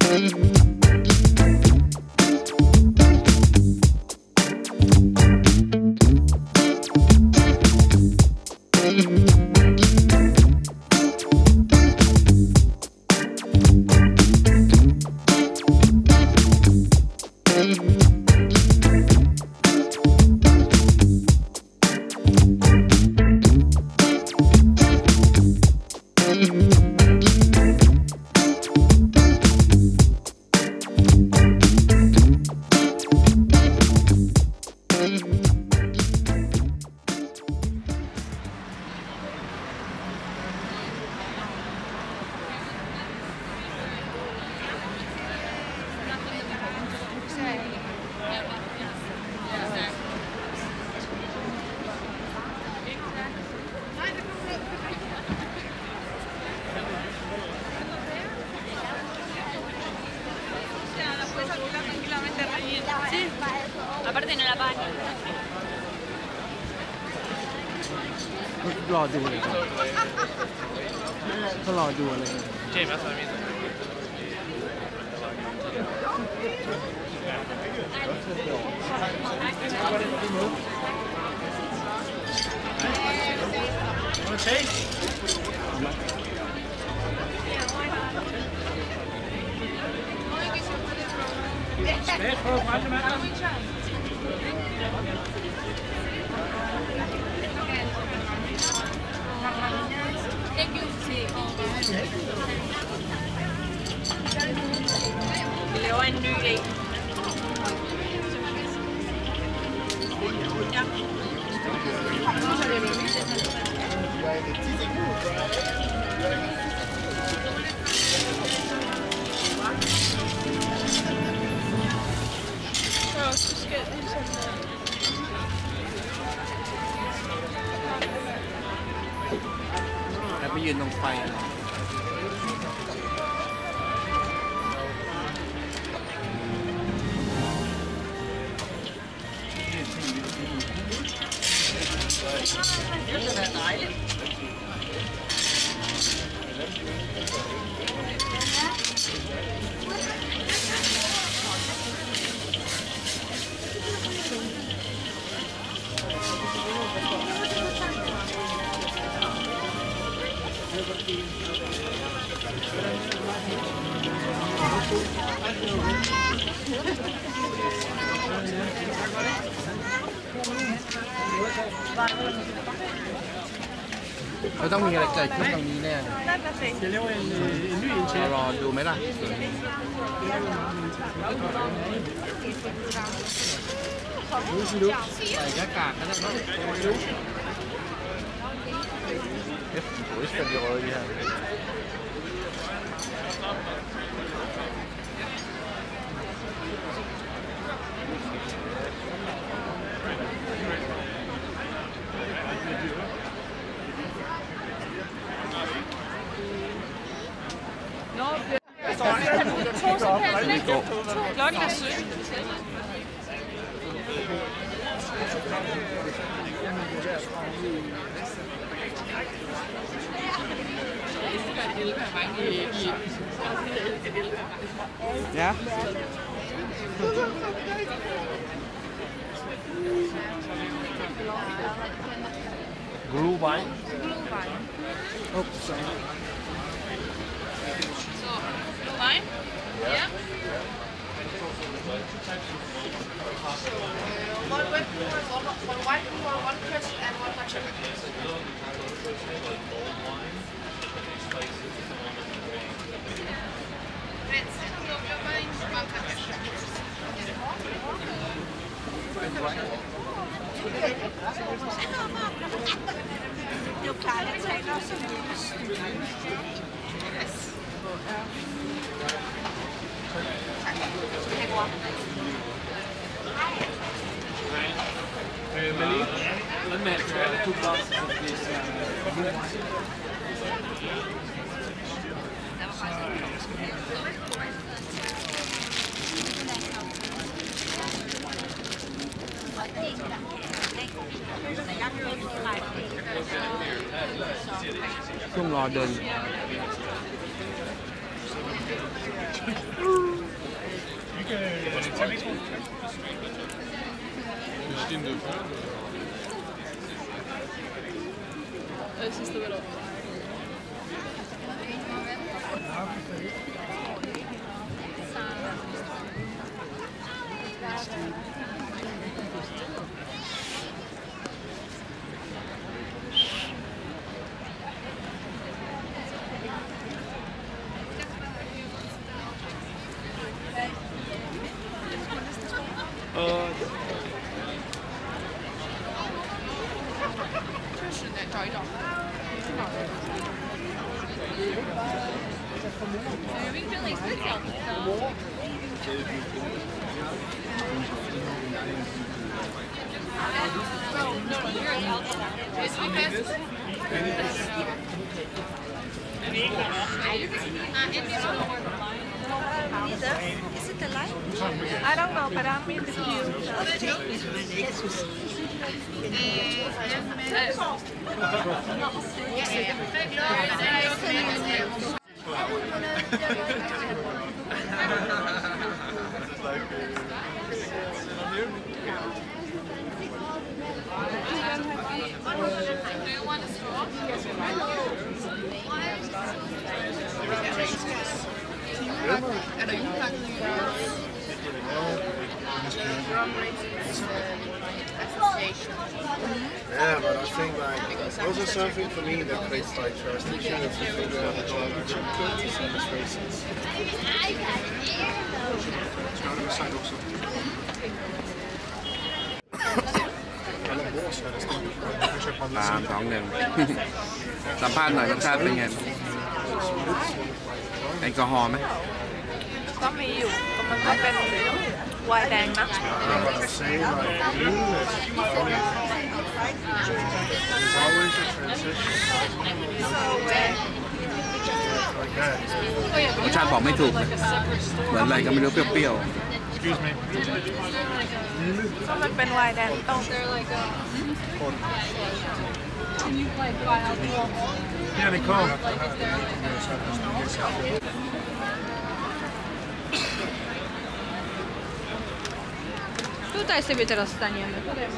Aparte no la baño. รอดูเลยก็รอดูเลยเจ๊มาสามีโอเค Vi laver en ny dag. Ja. แล้วไปยืนตรงไฟเราต้องมีอะไรเกิดขึ้นตรงนี้แน่รอดูไหมล่ะใส่หน้ากากก็ได้เนาะ Klokken er 17. Ja. Blue wine. Oh, sorry. So, blue wine? Yeah. One whipped cream, one white cream, one crisp, and one hot chocolate. You can't take us Melly, let me have 2 glasses of this blue wine. Không lo đơn Jeg synes, det var lov.找一找。 Is it the light? I don't know, but I'm in the queue. Do you want a straw? Eller juleklang. Yeah, but I think like those are something for me that plays like jurisdiction if you figure out the cookies and the races. สัมภาษณ์หน่อยรสชาติเป็นไงแอลกอฮอล์ไหมก็มีอยู่มันก็เป็นไวน์แดงนะรสชาติบอกไม่ถูกนะเหมือนอะไรก็ไม่รู้เปรี้ยวก็มันเป็นไวน์แดงต้ม Yeah, they call. Tutaj sobie teraz staniemy.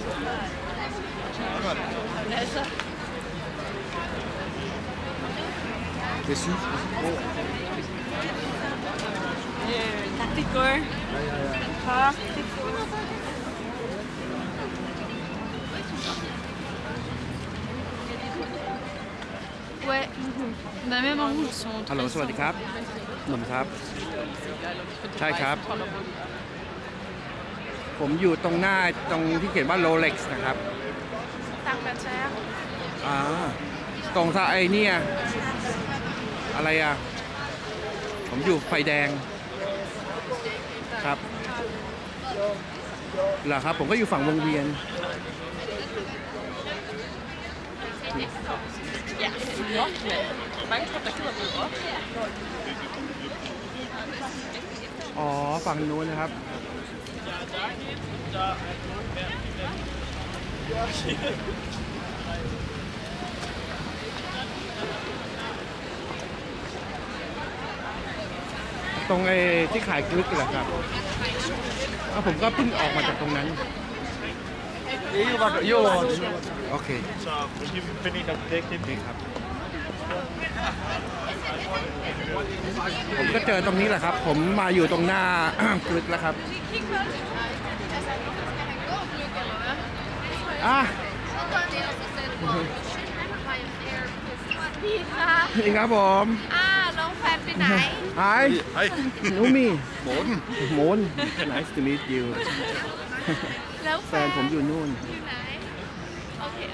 Taktiker. Ouais, on a même en rouge son. ฮัลโหลสวัสดีครับหนุ่มครับ ใช่ครับ ผมอยู่ตรงหน้าตรงที่เขียนว่า Rolex นะครับตังแบบใช่ไหมตรงซะไอ้เนี่ยอะไรอ่ะ ผมอยู่ไฟแดงครับเหรอครับผมก็อยู่ฝั่งวงเวียนอ๋อฝั่งนู้นนะครับตรงไอ้ที่ขายกลึกเหรอครับผมก็เพิ่งออกมาจากตรงนั้นโอเคครับผมก็เจอตรงนี้แหละครับผมมาอยู่ตรงหน้ากลึกแล้วครับพี่คะนี่ครับผมน้องแฟนไปไหน Hi know me โมน Nice to meet you แล้วแฟนผมอยู่นู่นอยู่ไหน โอเค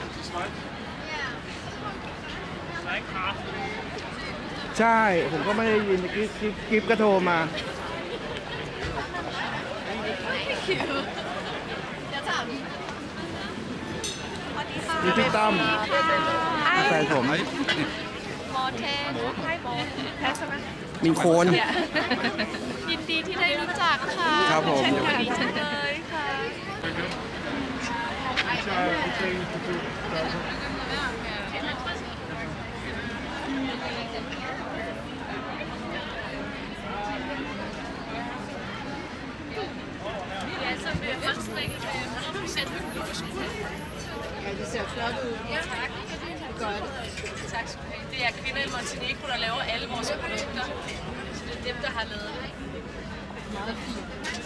ใช่ผมก็ไม่ได้ยินกิ๊บก็โทรมานี่พี่ตั้มแฟนผมหมอเทนให้หมอแพ้ใช่ไหมมีโคนยินดีที่ได้รู้จักค่ะครับผมเช่นกันเลยค่ะ Ja, det ser flot ud. Ja, tak. Godt. Tak skal du have. Det er kvinder i Montenegro, der laver alle vores produkter. Så det er dem, der har lavet det. Meget fint.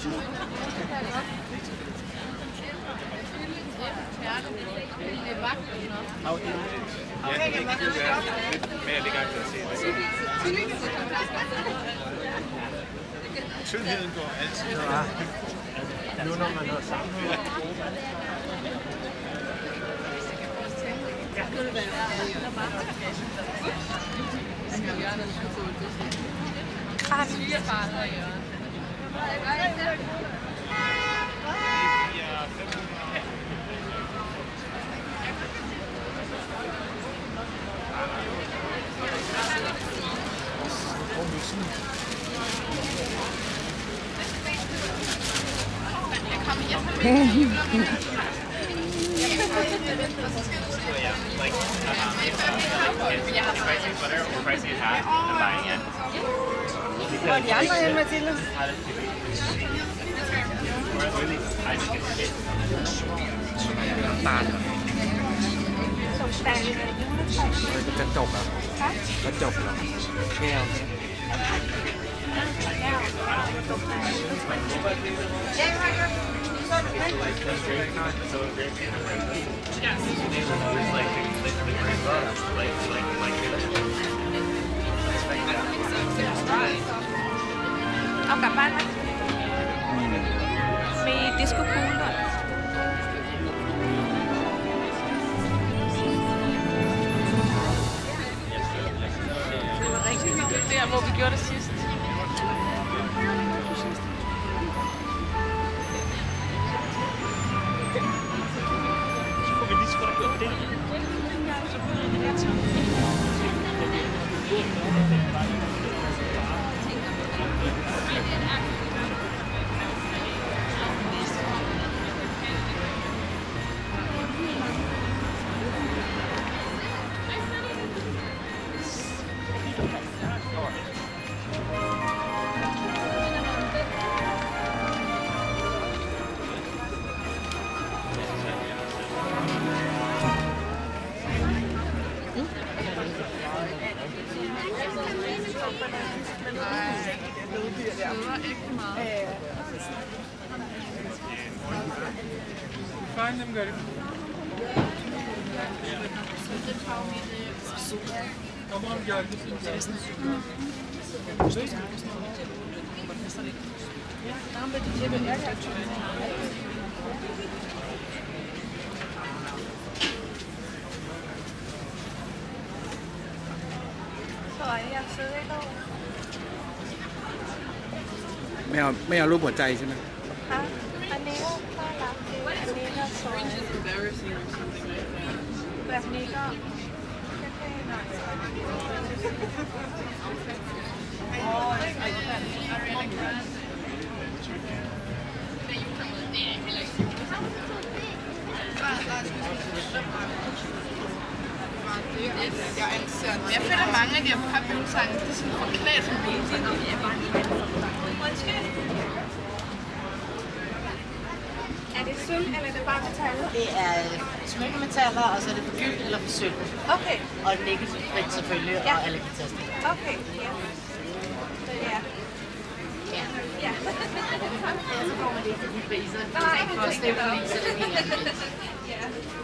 Det er vagt nok. Ja, det er lidt mere lækkert at se det. Tyndheden går altid. Nu når man har samlet. Og de andre hen, Mathilde? กระจกอ่ะกระจกเหรอแก้วเอากลับบ้านไหมมีดิสโก้คูลด้วย Der, hvor vi gjorde det sidst. Så får vi lige så godt gjort det. Find them good. Tamam geldi. Rồi, emซื้อให้ลูกไม่เอารูปหัวใจใช่ไหมค่ะอันนี้ก็น่ารักดีอันนี้ก็สวยแบบนี้ก็เท่ๆหน่อย Jeg føler mange af de her papjulsange, de er sådan forklædt som julesanger. Er det sølv, eller er det bare metal? Det er smykkemetaller, og så er det for gyld eller for sølv. Okay, Og nikkelfrit selvfølgelig, Ja. og alle taster. okay, ja. Ja. Ja. Ja. Så får man det ikke til de priser. Nej. For Stephanie, så er det helt andet. Ja.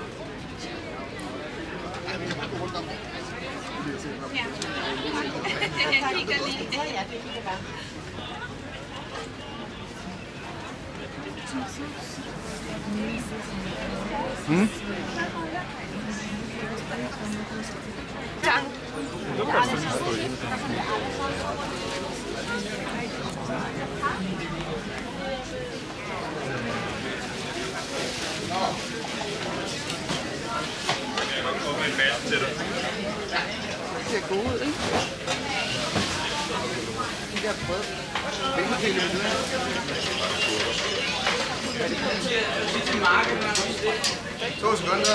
Ja. Jeg kigger lige. Ja, ja, det kan det være. Tak. Det ser gode ud, ikke? De der brød. Hvilken pille vil du have? To sekunder.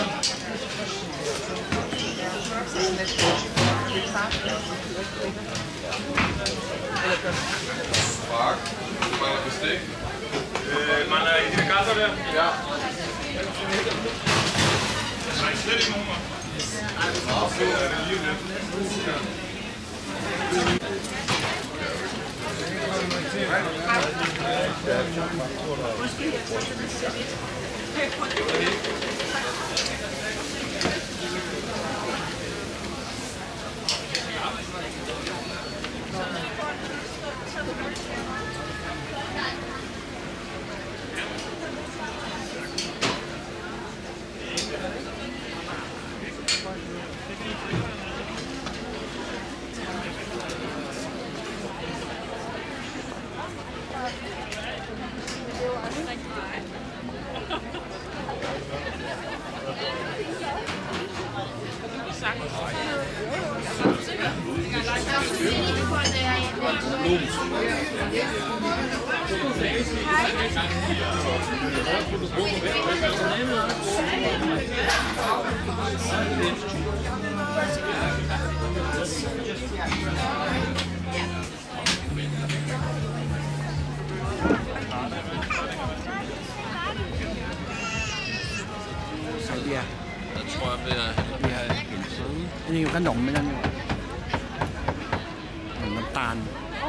Mark, du mangler bestik. Mangler I de kasser der? Ja. ใส่เบียร์ Jeg tror, jeg vil have นี่ขนมไม่นั่นนี่หว่าขนมน้ำตาล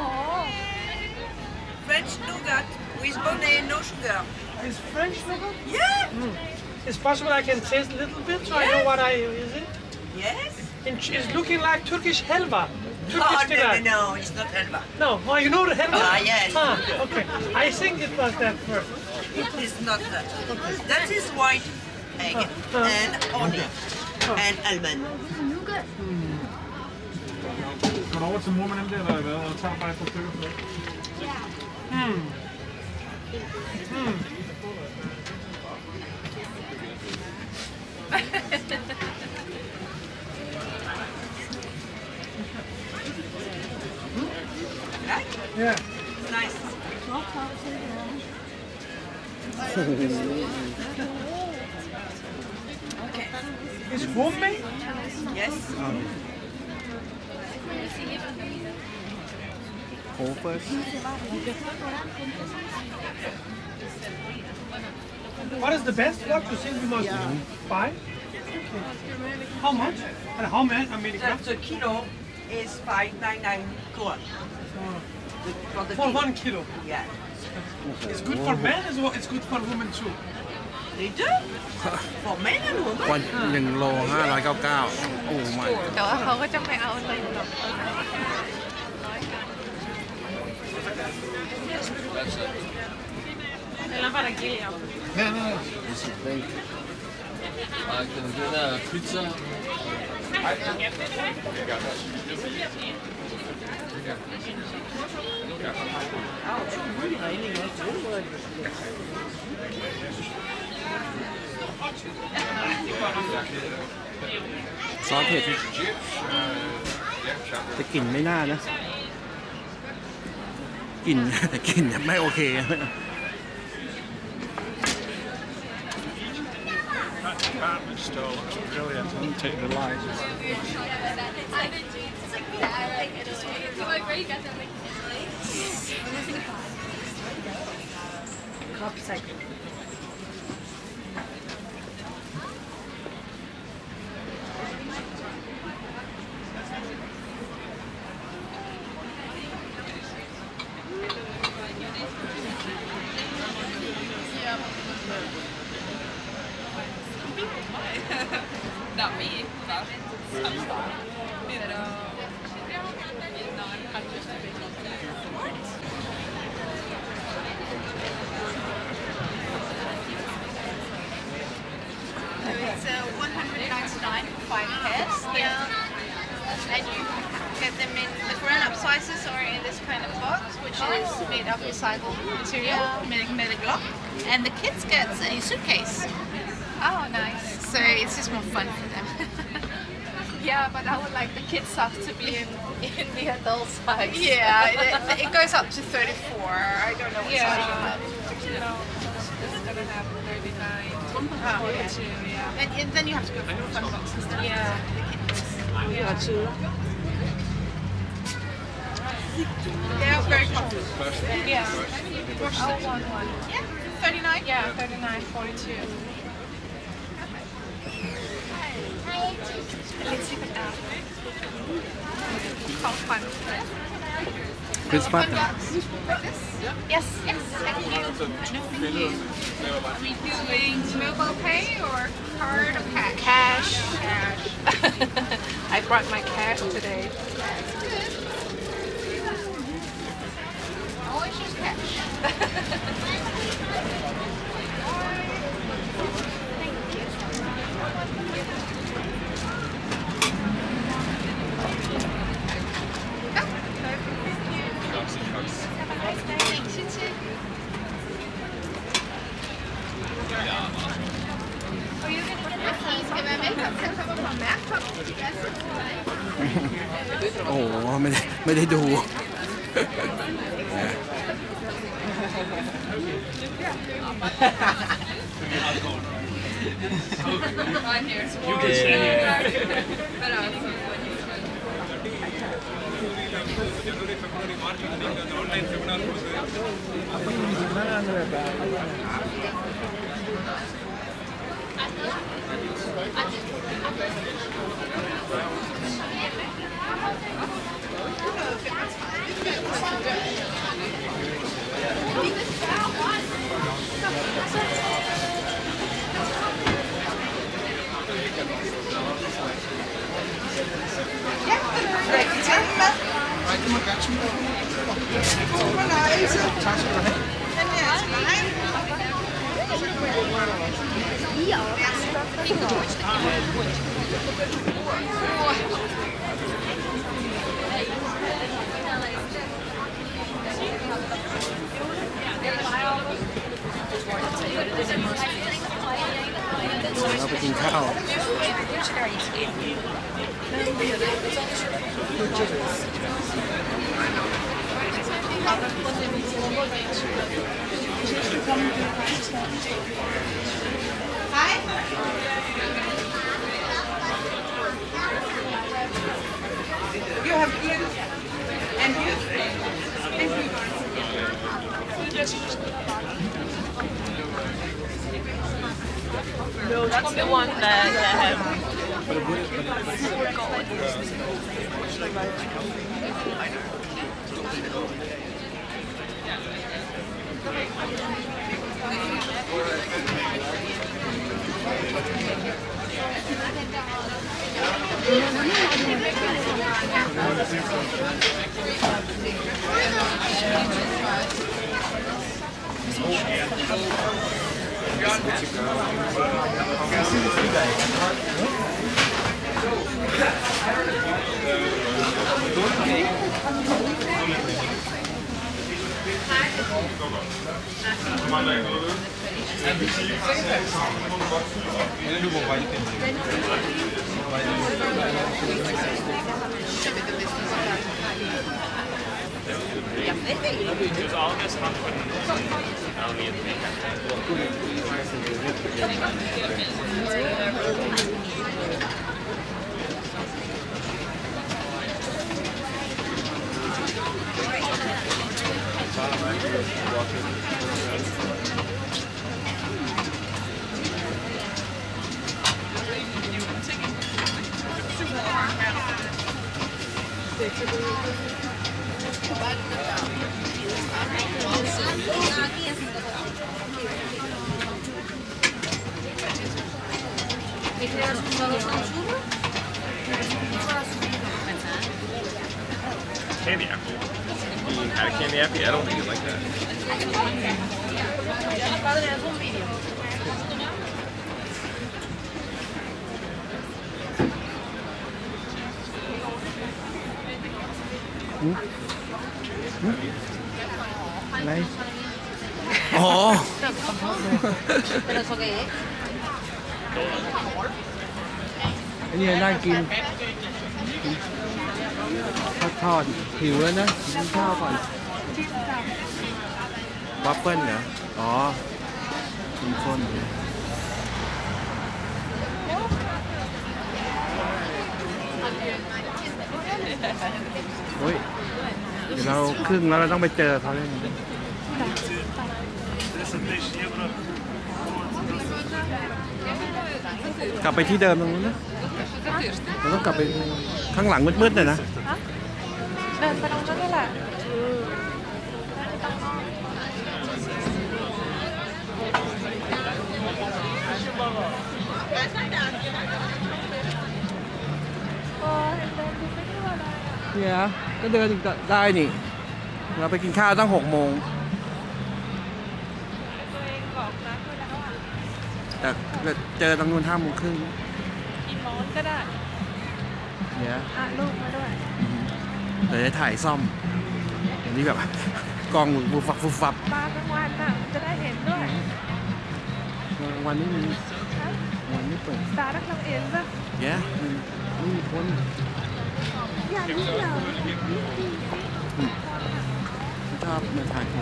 French nougat with bonnet, no sugar. It's French nougat? Yeah. It's possible I can taste a little bit so I know what is it? Yes. It's looking like Turkish helva. Oh, no, it's not helva. No, oh, you know the helva? Yes. Ah, okay. I think it was that first. It is not that. That is white egg and honey and almond. Går du over til mor med dem der, eller hvad? Og tager bare et par stykker for det? Yeah. Nice. Okay. It's homemade? Yes. Hold first. What is the best? What you think we must buy? How much? And how many grams? The kilo is 599 KRW. For 1 kilo. Yeah. It's good for men as well. It's good for women too. They do? For men and women? วัน1 โล 599 โอ้ my god แต่ว่าเขาก็จะไม่เอาเลย Eller var der gælder? Nej, den der pizza. ซอสเผ็ดแต่กลิ่นไม่น่านะกลิ่นแต่กลิ่นไม่โอเค Department store looks brilliant. I'm taking the lines. Not me, but It's 199 for 5 pairs. Yeah. And you get them in the grown-up sizes or in this kind of box, which is made of recycled material, made of block. And the kids get a suitcase. oh, nice. So it's just more fun for them. Yeah, but I would like the kids stuff to be in the adult size. Yeah, it goes up to 34. I don't know what size you have. No, this is gonna have 39, 42, yeah. And then you have to go for the fun box instead. Yeah. Yeah, very popular. Yeah. Oh, one. Yeah, 39. Yeah, 39, 42. Christmas Yes, yes, thank you. Are we doing mobile pay or card or cash? Cash. I brought my cash today. Always use cash. โอ้โหไม่ได้ดู You can stand here. เราไปกินข้าว You have ears and ears. Thank you. No, that's the one that have candy apple. You had a candy apple? I don't think you like that. Này. Ồ. Cái gì đangกินทอดหิวแล้วนะกินข้าวก่อนวัฟเฟิลเหรออ๋อกินข้นเฮ้ยเดี๋ยวเราครึ่งแล้วเราต้องไปเจอเขาเลยกลับไปที่เดิมตรงนู้นนะเราต้องกลับไปข้างหลังมืดๆหน่อยนะเดินไปตรงนั้นนี่แหละเนี่ยก็เดินอีกได้นี่เราไปกินข้าวตั้ง6 โมงแต่เจอตรงนู้น5 โมงครึ่งกินร้อนก็ได้เนี่ยลูกมาด้วยเดี๋ยวจะถ่ายซ่อมอย่างนี้แบบกล้องฟูฟับฟูฟับตากลางวันน่ะจะได้เห็นด้วยกลางวันไม่มีวันไม่เปิดตาดักลังเอ็นป่ะเนี่ยไม่มีคนอย่าลุกเหรอชอบมาถ่ายคน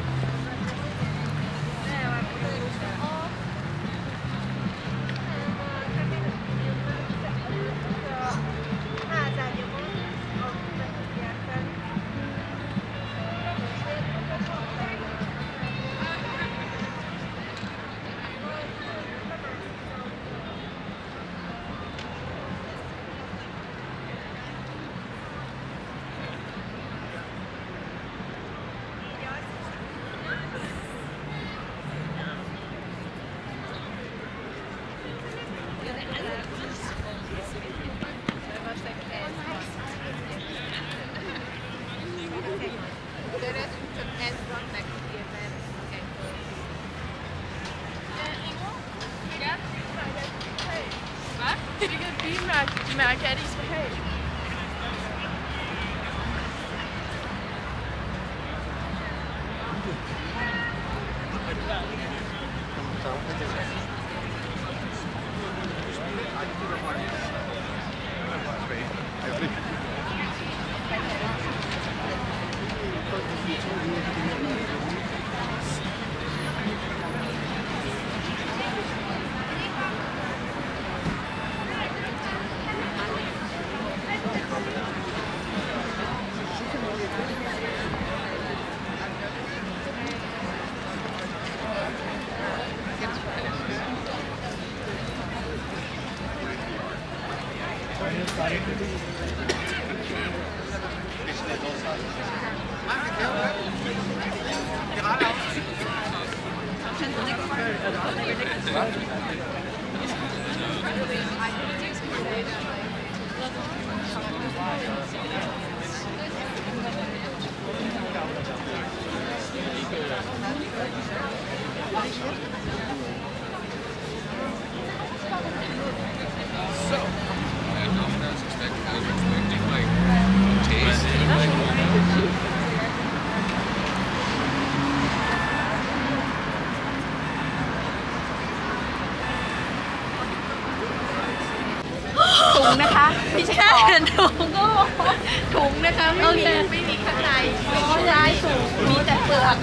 Mærke, at I skal have. ถุงนะคะไม่ใช่ของถุงก็ถุงนะคะไม่มีข้างในไม่ใช่ถุงมีแต่เปลือก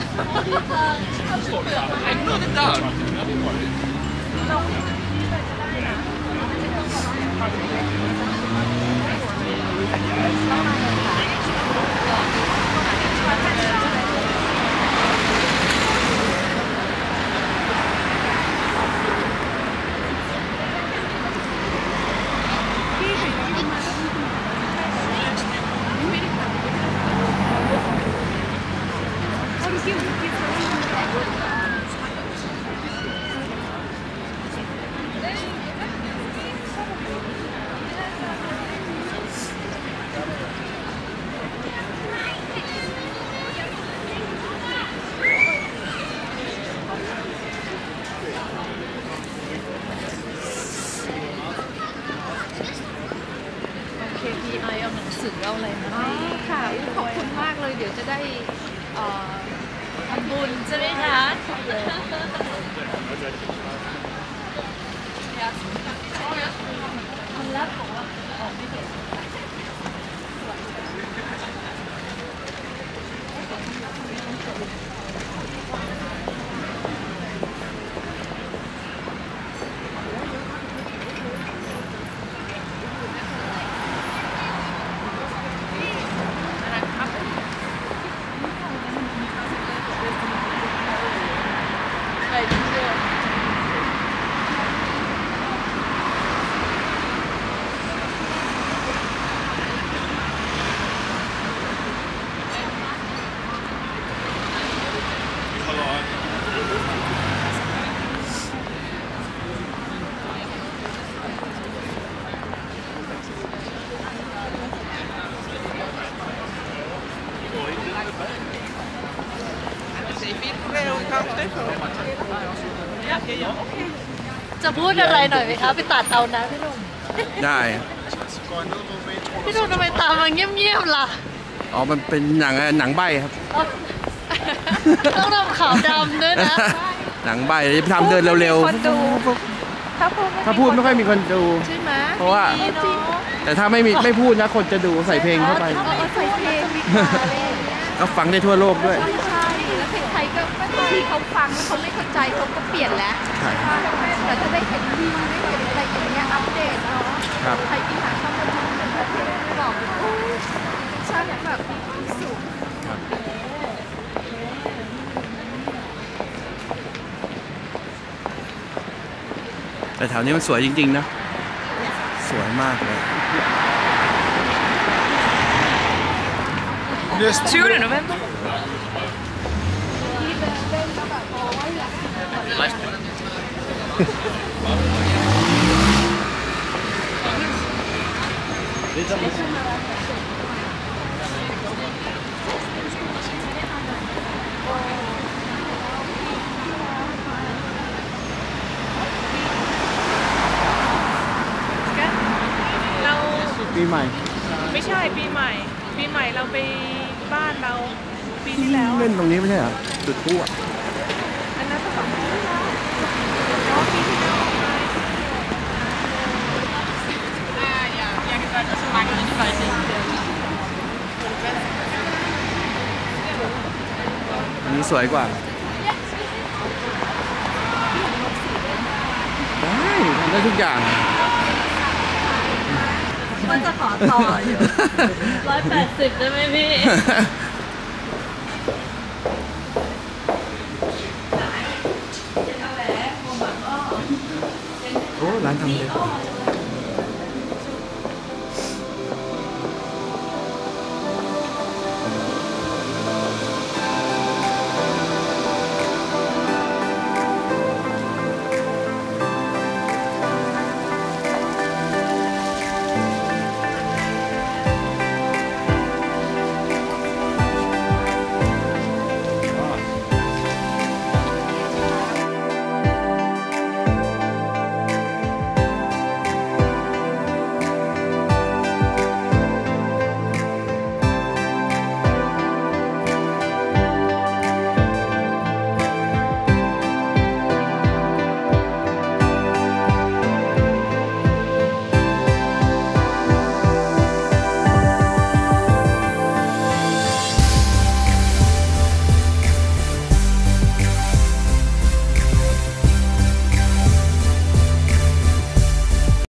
KPI เอาหนังสือเอาอะไรมาให้ค่ะขอบคุณมากเลยเดี๋ยวจะได้ทำบุญใช่ไหมคะจะพูดอะไรหน่อยไหมคะไปตัดเอานะพี่หนุ่มได้พี่หนุ่มทำไมตามมาเงียบๆล่ะอ๋อมันเป็นหนังใบครับต้องทำขาวดำด้วยนะหนังใบจะทำเดินเร็วคนดูถ้าพูดๆถ้าพูดไม่ค่อยมีคนดูใช่ไหมเพราะว่า แต่ถ้าไม่พูดนะคนจะดูใส่เพลงเข้าไปใส่เพลงดีกว่าอะไรอย่างเงี้ยก็ฟังได้ทั่วโลกด้วยใช่แล้วเพลงไทยก็บางทีเขาฟังแล้วเขาไม่เข้าใจเขาก็เปลี่ยนแล้วใช่แต่ถ้าได้เห็นวิวได้เห็นอะไรอย่างเงี้ยอัปเดตเนาะครับใครที่หาช่องประจำเป็นประเทศไม่บอกโอ้ยช่างแบบมีความสุขแต่แถวนี้มันสวยจริงๆนะ สวยมากเลย 2 Novemberเราปีใหม่ไม่ใช่ปีใหม่เราไปบ้านเราปีที่แล้วเล่นตรงนี้ไม่ใช่เหรอจุดพลุอ่ะอันนั้นก็2 ปีที่แล้วอ๋อปีที่แล้วไปอันนี้สวยกว่า ได้ทำได้ทุกอย่างว่าจะขอต่ออยู่ 180ได้ไหมพี่โอ้ร้านทำเล็บ